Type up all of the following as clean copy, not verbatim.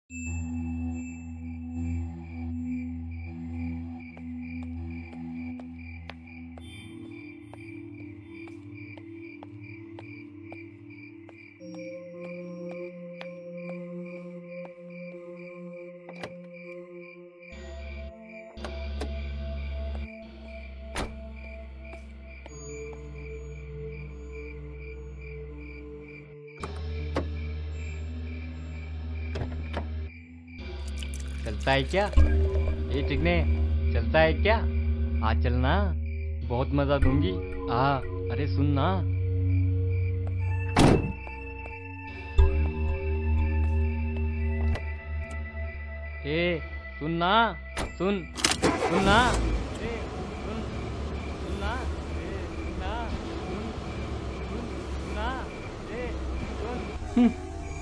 चलता है क्या ये चिकने? चलता है क्या? आ चलना, बहुत मजा दूंगी। आ, अरे सुन ना। ए सुन ना, सुन सुन ना, ए सुन सुन ना, ए सुन ना, सुन सुन सुन ना, ए सुन।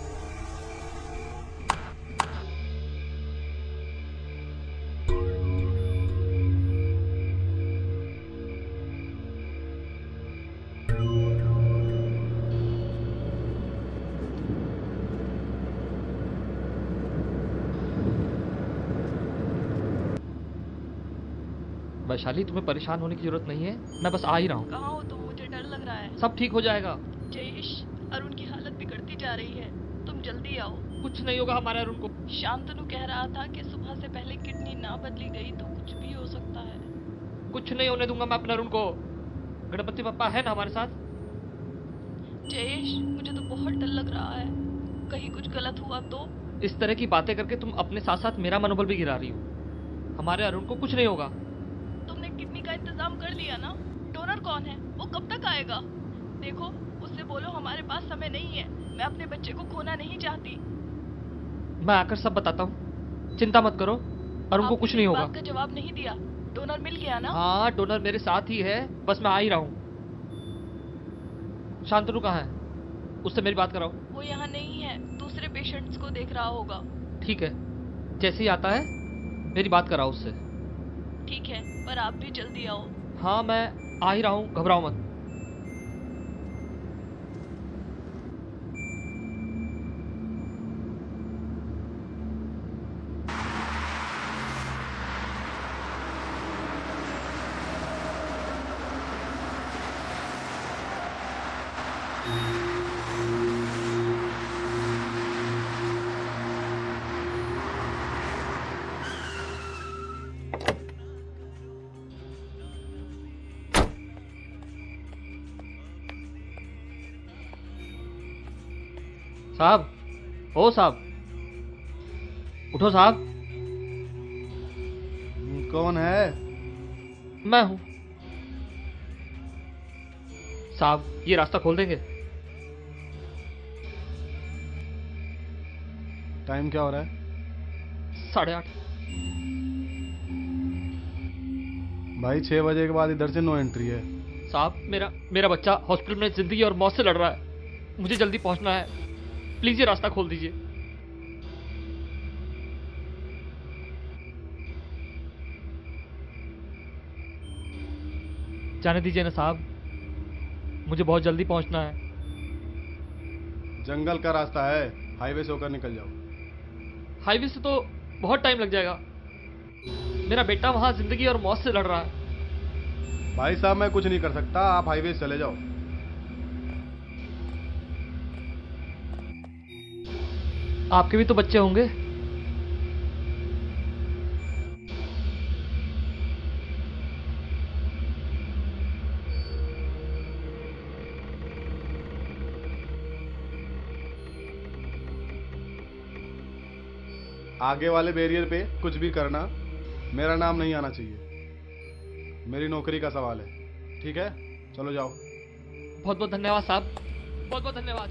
वैशाली, तुम्हें परेशान होने की जरूरत नहीं है, मैं बस आ ही रहा हूँ। कहाँ हो तुम? मुझे डर लग रहा है। सब ठीक हो जाएगा। जयेश, अरुण की हालत बिगड़ती जा रही है, तुम जल्दी आओ। कुछ नहीं होगा हमारे अरुण को। शांतनु कह रहा था कि सुबह से पहले किडनी ना बदली गई तो कुछ भी हो सकता है। कुछ नहीं होने दूंगा मैं अपने अरुण को। गणपति पप्पा है ना हमारे साथ। जयेश, मुझे तो बहुत डर लग रहा है, कहीं कुछ गलत हुआ तो। इस तरह की बातें करके तुम अपने साथ साथ मेरा मनोबल भी गिरा रही हो। हमारे अरुण को कुछ नहीं होगा। तुमने किडनी का इंतजाम कर लिया ना? डोनर कौन है? वो कब तक आएगा? देखो, उससे बोलो हमारे पास समय नहीं है, मैं अपने बच्चे को खोना नहीं चाहती। मैं आकर सब बताता हूँ, चिंता मत करो, अरुण को कुछ नहीं होगा। बात का जवाब नहीं दिया। डोनर मिल गया ना? हाँ, डोनर मेरे साथ ही है, बस मैं आ ही रहा हूँ। शांतनु कहाँ है? उससे मेरी बात कराओ। वो यहाँ नहीं है, दूसरे पेशेंट्स को देख रहा होगा। ठीक है, जैसे ही आता है मेरी बात कराओ उससे। ठीक है, पर आप भी जल्दी आओ। हाँ, मैं आ ही रहा हूँ, घबराओ मत। साहब, ओ साहब, उठो साहब। कौन है? मैं हूं साहब, ये रास्ता खोल देंगे? टाइम क्या हो रहा है? 8:30। भाई 6 बजे के बाद इधर से नो एंट्री है। साहब, मेरा बच्चा हॉस्पिटल में जिंदगी और मौत से लड़ रहा है, मुझे जल्दी पहुंचना है, प्लीज ये रास्ता खोल दीजिए। जाने दीजिए ना साहब, मुझे बहुत जल्दी पहुंचना है। जंगल का रास्ता है, हाईवे से होकर निकल जाओ। हाईवे से तो बहुत टाइम लग जाएगा, मेरा बेटा वहां जिंदगी और मौत से लड़ रहा है। भाई साहब, मैं कुछ नहीं कर सकता, आप हाईवे से चले जाओ। आपके भी तो बच्चे होंगे। आगे वाले बैरियर पे कुछ भी करना, मेरा नाम नहीं आना चाहिए, मेरी नौकरी का सवाल है। ठीक है, चलो जाओ। बहुत बहुत धन्यवाद साहब, बहुत बहुत धन्यवाद।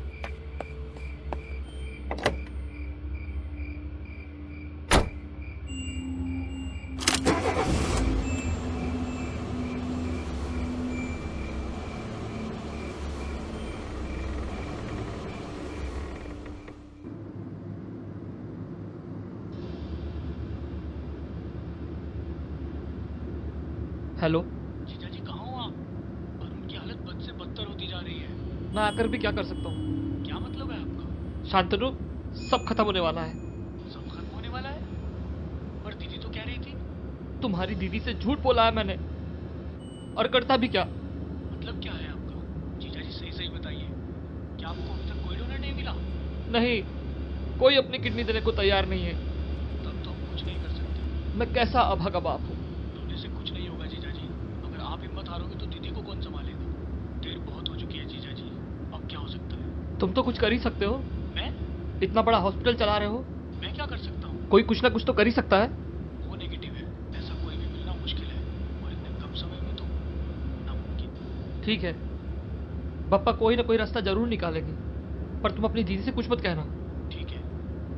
हेलो जीजा जी, कहाँ हो आप? अरुण की हालत बद से बदतर होती जा रही है। मैं आकर भी क्या कर सकता हूँ? क्या मतलब है आपका? शांतनु, सब खत्म होने वाला है। सब तुम्हारी दीदी से झूठ बोला है मैंने, और करता भी क्या। मतलब क्या है आपका? जीजा जी सही सही बताइए, क्या आपको अभी तक कोई डोनर नहीं मिला? नहीं, कोई अपनी किडनी देने को तैयार नहीं है। तब तो हम कुछ नहीं कर सकते। मैं कैसा अभागा बाप हूँ। रोने से कुछ नहीं होगा जीजा जी। अगर आप हिम्मत हारोगे तो दीदी को कौन संभालेगा? देर बहुत हो चुकी है जीजा जी, अब क्या हो सकता है? तुम तो कुछ कर ही सकते हो, मैं इतना बड़ा हॉस्पिटल चला रहे हो। मैं क्या कर सकता हूँ? कोई कुछ ना कुछ तो कर ही सकता है। वो नेगेटिव है, ऐसा कोई भी मिलना मुश्किल है, और इतने कम समय में तो नामुमकिन। ठीक है, पप्पा कोई ना कोई रास्ता जरूर निकालेंगे, पर तुम अपनी दीदी से कुछ मत कहना। ठीक है।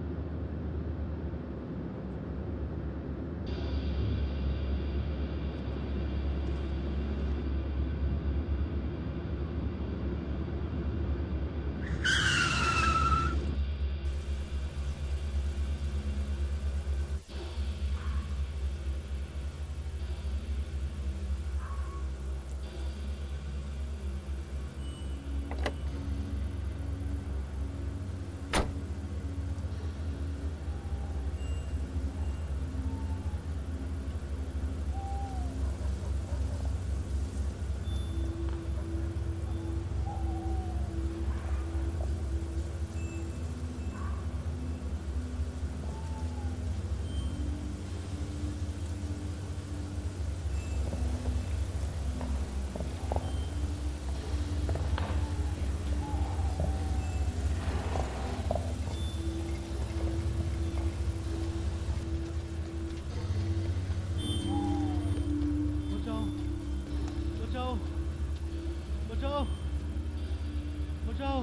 बचाओ बचाओ बचाओ बचाओ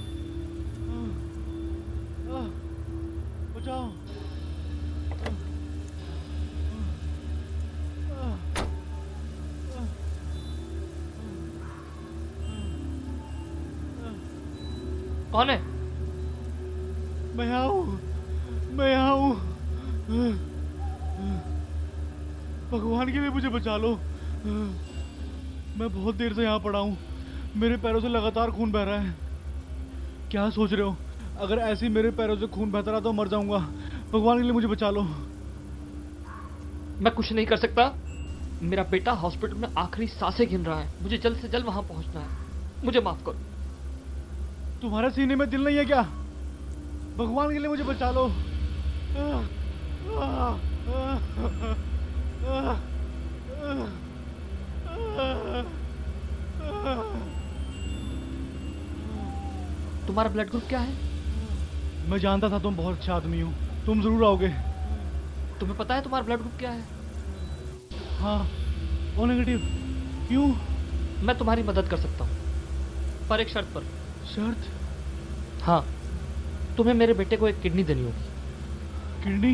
बचाओ। कौन है? मैं यहाँ हूँ, मैं यहाँ हूँ। भगवान के लिए मुझे बचा लो। मैं बहुत देर से यहाँ पड़ा हूँ, मेरे पैरों से लगातार खून बह रहा है। क्या सोच रहे हो? अगर ऐसे ही मेरे पैरों से खून बहता रहा तो मर जाऊंगा। भगवान के लिए मुझे बचा लो। मैं कुछ नहीं कर सकता। मेरा बेटा हॉस्पिटल में आखिरी सांसें गिन रहा है, मुझे जल्द से जल्द वहां पहुंचना है। मुझे माफ करो। तुम्हारे सीने में दिल नहीं है क्या? भगवान के लिए मुझे बचा लो। तुम्हारा ब्लड ग्रुप क्या है? मैं जानता था तुम बहुत अच्छा आदमी हो, तुम जरूर आओगे। तुम्हें पता है तुम्हारा ब्लड ग्रुप क्या है? हाँ, ओ नेगेटिव। क्यों? मैं तुम्हारी मदद कर सकता हूँ, पर एक शर्त पर। शर्त? हाँ, तुम्हें मेरे बेटे को एक किडनी देनी होगी। किडनी?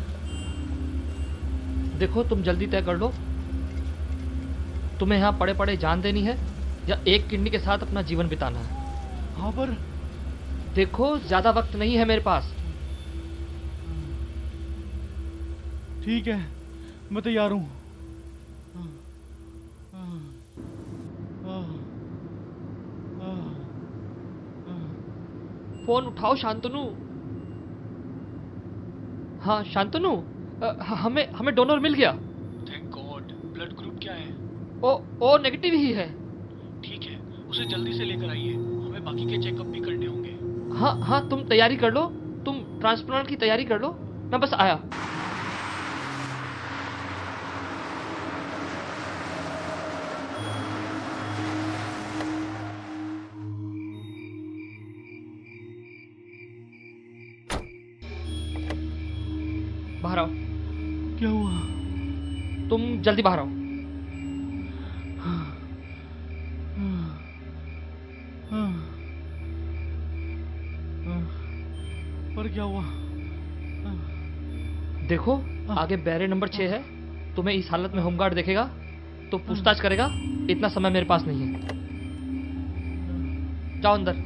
देखो, तुम जल्दी तय कर लो, तुम्हें यहाँ पड़े पड़े जान देनी है या एक किडनी के साथ अपना जीवन बिताना है। हाँ, पर देखो, ज्यादा वक्त नहीं है मेरे पास। ठीक है, मैं तैयार हूँ। फोन उठाओ शांतनु। हाँ शांतनु, हमें डोनर मिल गया। Thank God. ब्लड ग्रुप क्या है? ओ नेगेटिव ही है। ठीक है, उसे जल्दी से लेकर आइए, हमें बाकी के चेकअप भी करने होंगे। हाँ, तुम तैयारी कर लो, तुम ट्रांसप्लांट की तैयारी कर लो, मैं बस आया। बाहर आओ। क्या हुआ? तुम जल्दी बाहर आओ। पर क्या हुआ? देखो, आगे बैरियर नंबर 6 है। तुम्हें इस हालत में होमगार्ड देखेगा तो पूछताछ करेगा। इतना समय मेरे पास नहीं है, जाओ अंदर।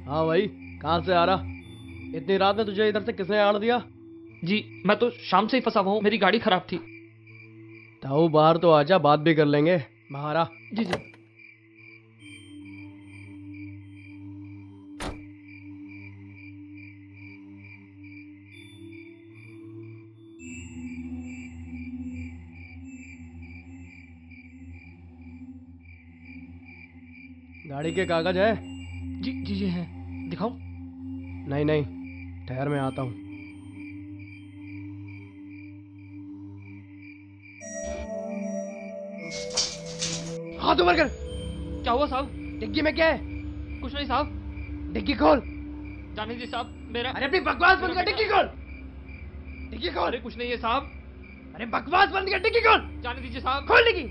हाँ भाई, कहाँ से आ रहा? इतनी रात में तुझे इधर से किसने आड़ दिया? जी मैं तो शाम से ही फंसा हुआ हूँ, मेरी गाड़ी खराब थी। ताऊ बाहर तो आजा, बात भी कर लेंगे। बाहर आ। जी जी। गाड़ी के कागज है? जी जी जी है, दिखाऊं? नहीं नहीं, ठहर मैं आता हूँ। हाथ ऊपर कर। क्या हुआ साहब? डिग्गी में क्या है? कुछ नहीं साहब। डिग्गी खोल। जाने दीजिए साहब, मेरा अरे अपनी बकवास बंद कर, डिग्गी खोल। डिग्गी खोल। अरे कुछ नहीं है साहब। अरे बकवास बंद कर, डिग्गी खोल। जाने दीजिए साहब। खोल डिग्गी।